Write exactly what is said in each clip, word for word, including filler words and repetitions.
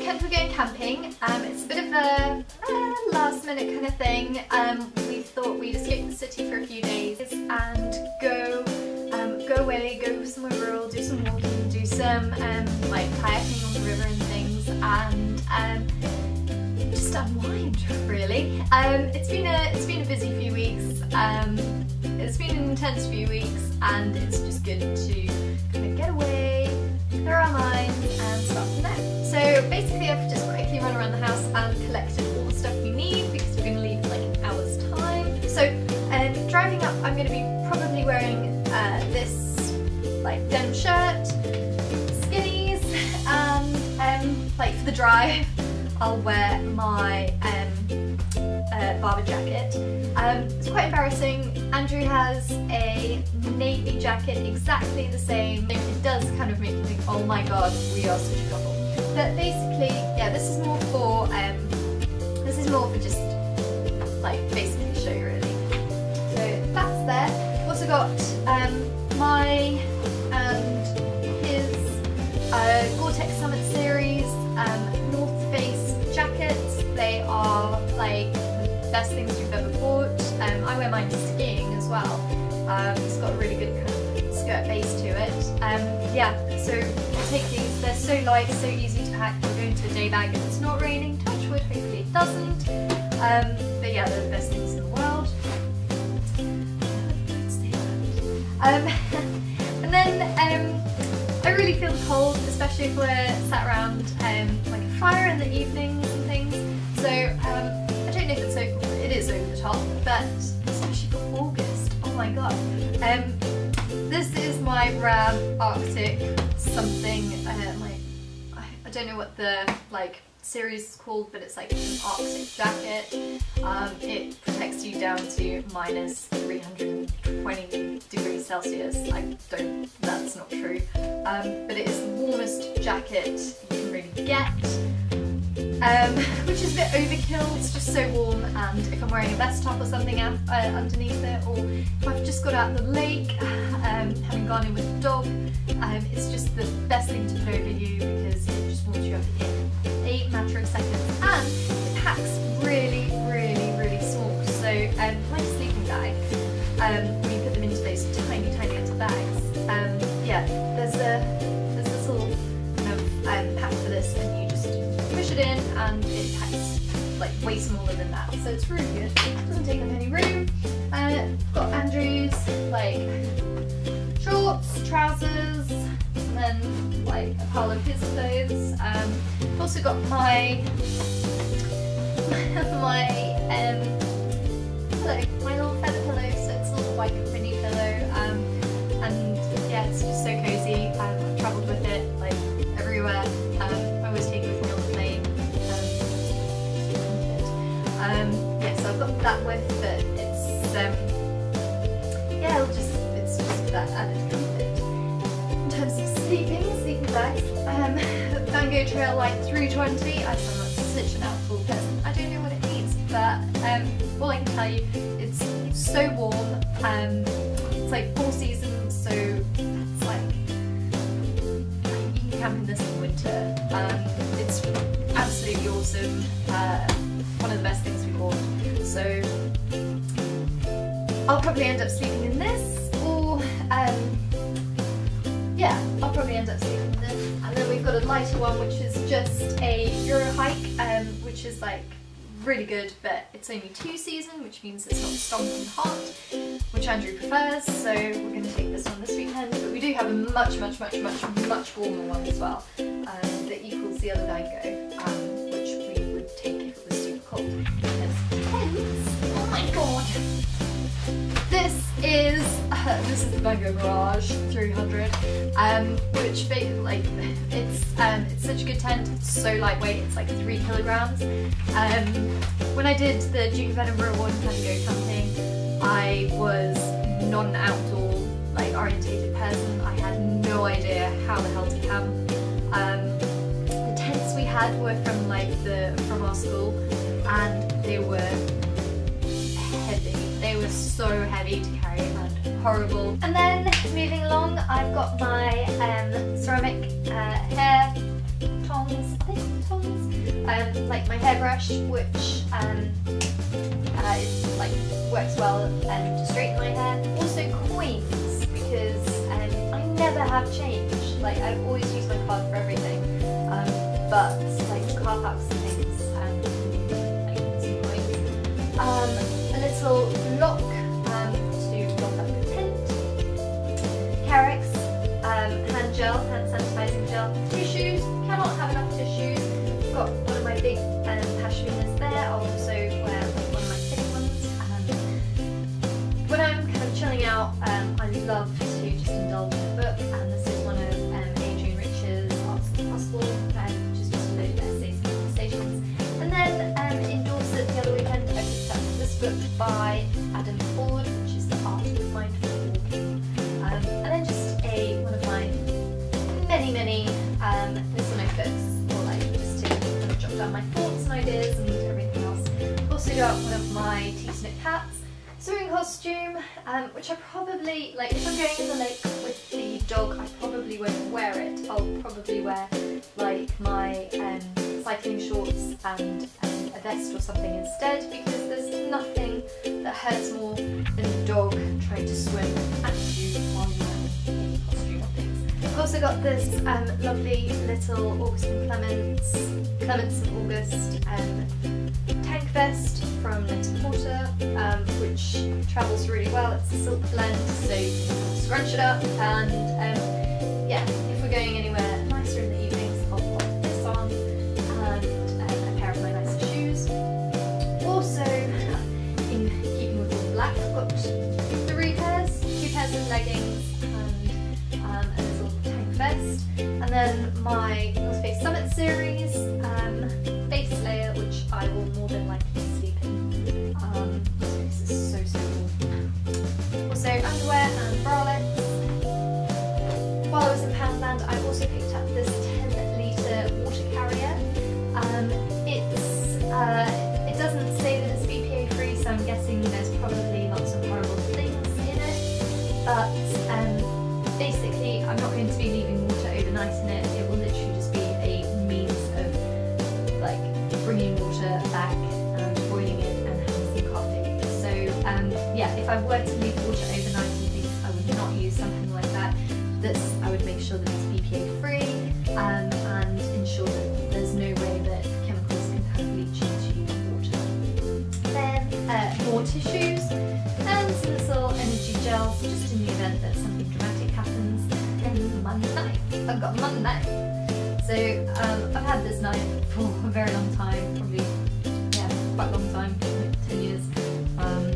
weekend we're going camping. Um, it's a bit of a uh, last minute kind of thing. Um, we thought we'd escape the city for a few days and go um, go away, go somewhere rural, do some walking, do some um, like kayaking on the river and things, and um, just unwind really. Um, it's been a it's been a busy few weeks. Um, it's been an intense few weeks, and it's just good to kind of get away, clear our minds, and start from there. So basically, I've just quickly run around the house and collected all the stuff we need because we're going to leave in like an hour's time. So um, driving up, I'm going to be probably wearing uh, this like denim shirt, skinnies, and um, like for the drive, I'll wear my um, uh, barber jacket. Um, it's quite embarrassing. Andrew has a navy jacket exactly the same. It does kind of make you think, oh my god, we are such a couple. But basically, yeah, this is more for um, this is more for just like basically to show you really. So that's there. Also got um, my and his uh, Gore-Tex Summit series um, North Face jackets. They are like the best things we've ever bought. Um, I wear mine skiing as well. Um, it's got a really good kind of skirt base to it. Um, yeah, so I'll take these. They're so light, so easy to pack. We're going to a day bag if it's not raining. Touch wood, hopefully it doesn't. Um, but yeah, they're the best things in the world. Um, and then um, I really feel the cold, especially if we're sat around um, like a fire in the evenings and things. So um, I don't know if it's over, it is over the top, but especially for August, oh my god. Um, this is my Ram Arctic something, uh, like, I, I don't know what the like series is called, but it's like an Arctic jacket. Um, it protects you down to minus three hundred twenty degrees Celsius. I don't, that's not true. Um, but it is the warmest jacket you can really get. Um, which is a bit overkill, it's just so warm, and if I'm wearing a vest top or something uh, underneath it, or if I've just got out of the lake, um, having gone in with the dog, um, it's just the best thing to put over you because it just warms you up in a matter of seconds, and it packs really, really, really small, so um, like a sleeping bag, um, when you put them into those tiny, tiny little bags, um, yeah, there's a there's this little kind of um, pack for this, and you just push it in and it packs like way smaller than that, so it's really good. It doesn't take up any room. Uh, got Andrew's like shorts, trousers, and then like a pile of his clothes. Um, I've also got my my um pillow, my little feather pillow. So it's a little white company pillow, um, and yeah, it's just so cozy. Um, I've travelled with it like everywhere. Um, I always take it with me on the plane. Um, yeah, so I've got that with, but it's um, yeah, it'll just it's just that added comfort. In terms of sleeping, sleeping bags, um, Mango Trail Light three twenty. I sound like such an outful person. I don't know what it means, but um, all I can tell you, it's so warm. Um, it's like four seasons, so it's like you can camp in this in winter. Um, it's absolutely awesome. Uh, one of the best things we bought. So I'll probably end up sleeping in this, or um, yeah, I'll probably end up sleeping in this. And then we've got a lighter one, which is just a Euro hike, um, which is like really good, but it's only two season, which means it's not stomping hot, which Andrew prefers. So we're going to take this one this weekend. But we do have a much, much, much, much, much warmer one as well, um, that equals the other Mango, um, which we would take if it was super cold. Oh my god! This is uh, this is the Mango Mirage three hundred, um, which like it's um, it's such a good tent. It's so lightweight. It's like three kilograms. Um, when I did the Duke of Edinburgh one time go camping, I was not an outdoor like orientated person. I had no idea how the hell to camp. Um, the tents we had were from like the from our school, and they were heavy. They were so heavy to carry and horrible. And then moving along, I've got my um, ceramic uh, hair tongs. are they called tongs? Um, like my hairbrush, which um, uh, is, like works well um, to straighten my hair. Also coins, because um, I never have change. Like I've always used my card for everything, um, but like car parks and things, um, like some coins. Um, a little lock um, to lock up the tent. Carex, um, hand gel, hand sanitizing gel. Tissues, cannot have enough tissues. I've got one of my big um, pashminas there. I'll also wear like, one of my thin ones. Um, when I'm kind of chilling out, um, I love to just indulge in a book, and this is one of um, Adrian Rich's Arts of the Possible, um, just just a load of essays and conversations. And then um, in Dorset the other weekend, I picked up this book by Adam Ford, which is The Art of Mindful Walking. Um, and then just a one of my many many um, little notebooks, or like just to kind of jot down my thoughts and ideas and everything else. I've also got one of my tea-snip hats. Swimming costume, um, which I probably, like if I'm going in the lake with the dog, I probably won't wear it. I'll probably wear like my um, cycling shorts and um, a vest or something instead, because there's nothing that hurts more than a dog trying to swim at you while you're in costume and things. I've also got this um, lovely little August and Clements, Clements and August um, tank vest from Net-a-Porter, um, which travels really well. It's a silk blend, so you can scrunch it up, and um, yeah, if we're going anywhere nicer in the evenings, I'll pop this on, and um, a pair of my nicer shoes. Also, in keeping with all black, I've got three pairs, two pairs of leggings and um, a little tank vest, and then my North Face Summit series um, base layer, which I will more than likely sleep in. Um, this is so so cool. Also underwear and bralettes. While I was in Poundland, I also picked up this ten litre water carrier. Um, it's uh, it doesn't say that it's B P A free, so I'm guessing there's probably lots of horrible things in it. But um, basically, I'm not going to be leaving water overnight in it. It will literally just be a means of like bringing water back and boiling it and having some coffee. So um, yeah, if I were to leave water overnight and things, I would not use something like that. This, I would make sure that it's B P A free um, and ensure that there's no way that chemicals can kind of leach into water. Then uh, more tissues and some little energy gels, just in the event that something dramatic happens. Then my knife. I've got my knife. So um, I've had this knife for a very long time, probably, yeah, quite a long time, like ten years. Um,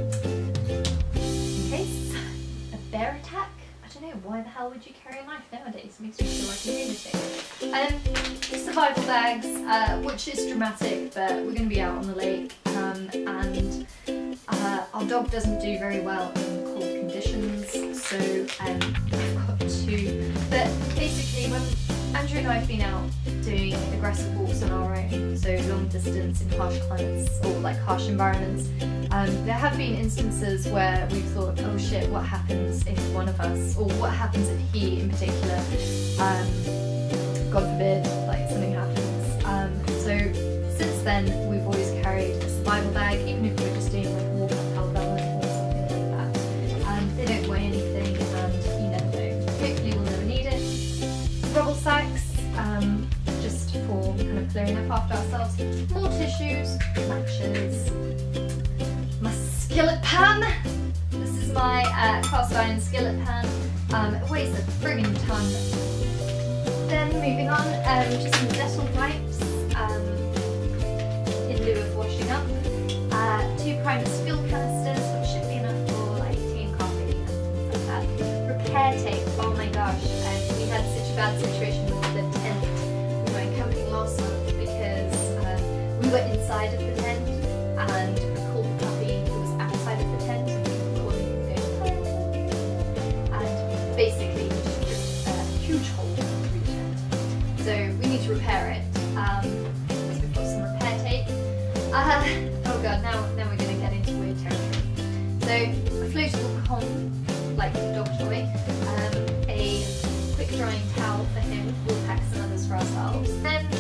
in case a bear attack, I don't know, why the hell would you carry a knife nowadays? It makes me feel like a lunatic. Um, survival bags, uh, which is dramatic, but we're going to be out on the lake, um, and uh, our dog doesn't do very well in cold conditions, so um, I've got two. But basically, when Andrew and I have been out doing aggressive walks on our own, so long distance in harsh climates or like harsh environments, um, there have been instances where we've thought, oh shit, what happens if one of us, or what happens if he in particular, um, God forbid, like something happens. Um, so since then, we've always carried a survival bag, even if we're just doing like a walk up Alabama or something like that. Um, they don't weigh anything, and you never know. Hopefully we'll never need it. Rubble sacks, um, just for kind of clearing up after ourselves. More tissues, matches, my skillet pan. This is my uh, cast iron skillet pan. Um, it weighs a friggin' ton. Then moving on, um, just some Dettol wipes um, in lieu of washing up. Uh, two Primus fuel canisters, which should be enough for like tea and coffee and things like that. Repair tape, oh my gosh, um, we had such a bad situation with the tent. We went camping last month because uh, we were inside of the tent and we called the puppy who was outside of the tent, and we were calling him going, hello. And basically we just ripped a huge hole through the tent. So we need to repair it. Um, so we've got some repair tape. Uh, oh god, now, now we're going to get into weird territory. So a floatable con, like a dog toy, um, a quick drying towel for him, we'll pack some others for ourselves, then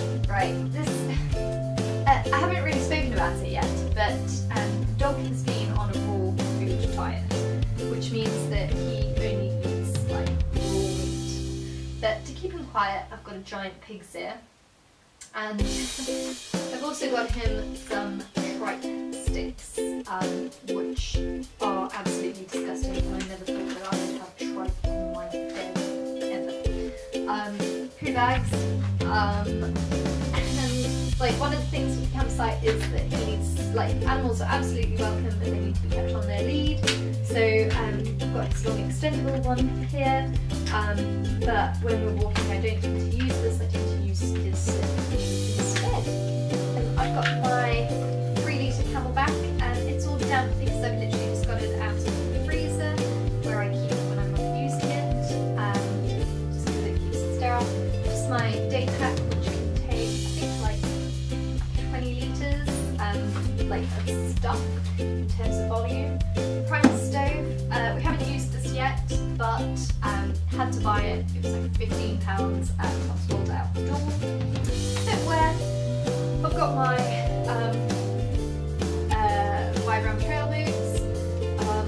right, this, uh, I haven't really spoken about it yet, but um, the dog has been on a raw food diet, which means that he only eats like raw meat. But to keep him quiet, I've got a giant pig's ear, and I've also got him some tripe sticks, um, which are absolutely disgusting, and I never thought that I would have tripe on my bed ever. Um, poo bags, um, and then, like, one of the things with the campsite is that he needs, like, animals are absolutely welcome, but they need to be kept on their lead. So um, I've got his long extendable one here, um, but when we're walking I don't tend to use this, I tend to use his slip instead. And I've got my three litre camelback, and it's all damp because I've literally just got it out of the freezer where I keep it when I'm not using it, um, just because it keeps it sterile. Just my day pack, which can take, I think, like twenty litres um, like of stuff in terms of volume. Primer stove, uh, we haven't used this yet, but um, had to buy it. It was like fifteen pounds at Cotswold Outdoor. Footwear, I've got my um, uh, wide round trail boots. Um,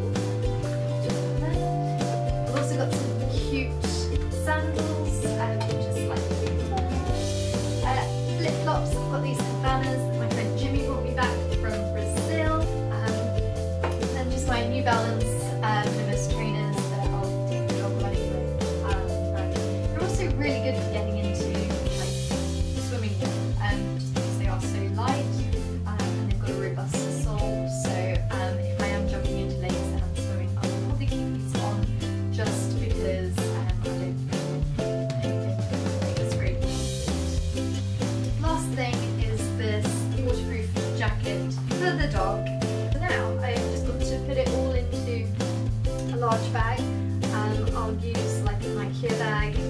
I've also got some cute sandals, um, just like uh, flip flops. I've got these Havanas that my friend Jimmy brought me back from Brazil. My New Balance um, Minimalist trainers that I'll take the dog running with. Um, and they're also really good for getting into like swimming with, um, just because they are so light, um, and they've got a robust sole. So um, if I am jumping into lakes and I'm swimming, I'll probably keep these on just because um, I don't think it's great. Last thing is this waterproof jacket for the dog. Now I've just got to put it all into a large bag. Um, I'll use like an IKEA bag